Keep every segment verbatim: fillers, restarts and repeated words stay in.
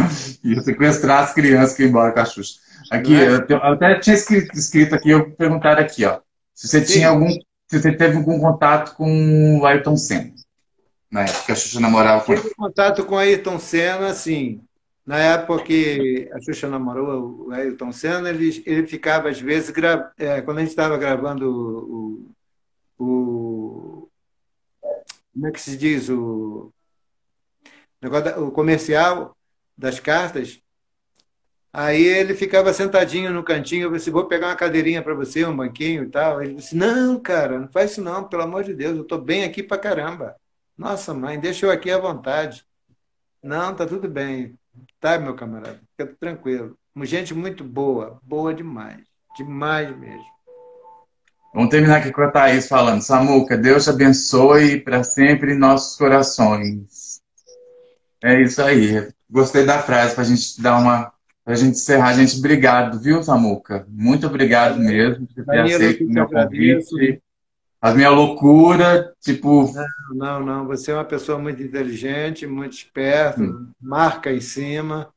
E sequestrar as crianças que iam embora com a Xuxa. Aqui, Não é? eu, te- eu até tinha escrito, escrito aqui, eu perguntar aqui, ó. Se você tinha Sim, algum. Se você teve algum contato com o Ayrton Senna, na época que a Xuxa namorava com ele. tive contato com Ayrton Senna, assim, na época que a Xuxa namorou o Ayrton Senna, ele, ele ficava, às vezes, gra... é, quando a gente estava gravando o, o, como é que se diz, o, negócio da- o comercial das cartas, aí ele ficava sentadinho no cantinho, eu disse, vou pegar uma cadeirinha para você, um banquinho e tal. Ele disse, não, cara, não faz isso não, pelo amor de Deus, eu estou bem aqui para caramba. Nossa, mãe, deixa eu aqui à vontade. Não, tá tudo bem. Tá, meu camarada, fica tranquilo. Gente muito boa, boa demais. Demais mesmo. Vamos terminar aqui com a Thaís falando. Samuca, Deus te abençoe para sempre em nossos corações. É isso aí. Gostei da frase para a gente dar uma. Para a gente encerrar. Gente, obrigado, viu, Samuca? Muito obrigado mesmo por ter Danilo, eu aceito que o te meu agradeço. convite. A minha loucura, tipo. Não, não, não. Você é uma pessoa muito inteligente, muito esperto, marca em cima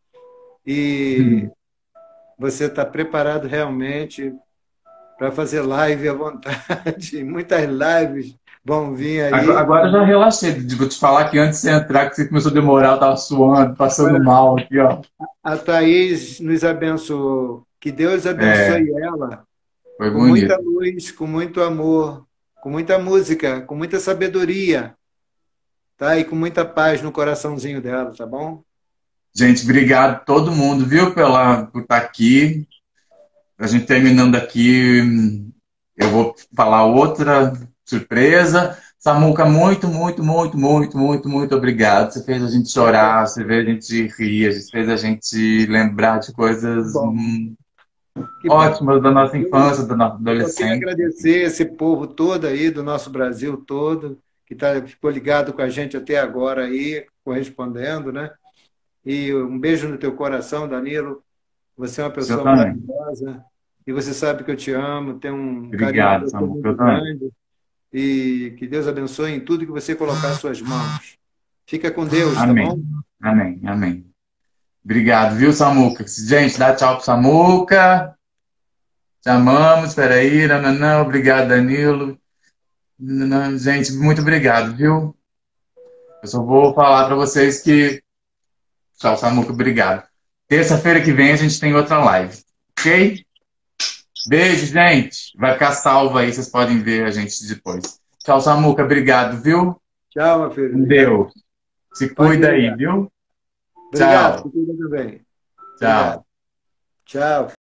e você está preparado realmente para fazer live à vontade. Muitas lives vão vir Agora, aí. agora eu já relaxei. Vou te falar que antes de você entrar, que você começou a demorar, eu tava suando, passando Agora, mal aqui, ó. a Thaís nos abençoou. Que Deus É, abençoe ela foi com muita bonito. luz, com muito amor, com muita música, com muita sabedoria, tá? E com muita paz no coraçãozinho dela, tá bom? Gente, obrigado a todo mundo, viu, pela, por estar aqui. A gente terminando aqui, eu vou falar outra surpresa. Samuca, muito, muito, muito, muito, muito, muito obrigado. Você fez a gente chorar, você fez a gente rir, você fez a gente lembrar de Que coisas bom, hum, que bom. ótimas da nossa Eu infância, da nossa só queria adolescência. agradecer esse povo todo aí, do nosso Brasil todo, que tá, ficou ligado com a gente até agora aí, correspondendo, né? E um beijo no teu coração, Danilo. Você é uma O seu pessoa também. maravilhosa e você sabe que eu te amo, tenho um carinho por Obrigado, você Samuca, muito eu também. grande e que Deus abençoe em tudo que você colocar as suas mãos. Fica com Deus, tá bom? Amém. Amém, amém. Obrigado, viu, Samuca? Gente, dá tchau pro Samuca. Te amamos, espera aí. Nananã, obrigado, Danilo. Nananã. Gente, muito obrigado, viu? Eu só vou falar para vocês que. Tchau, Samuca, obrigado. Terça-feira que vem a gente tem outra live, ok? Beijo, gente. Vai ficar salvo aí, vocês podem ver a gente depois. Tchau, Samuca, obrigado, viu? Tchau, meu filho. Com Obrigado. Deus. Se Pode cuida aí, desligar. viu? Obrigado. Tchau. Se cuida também. Obrigado. Tchau. Tchau.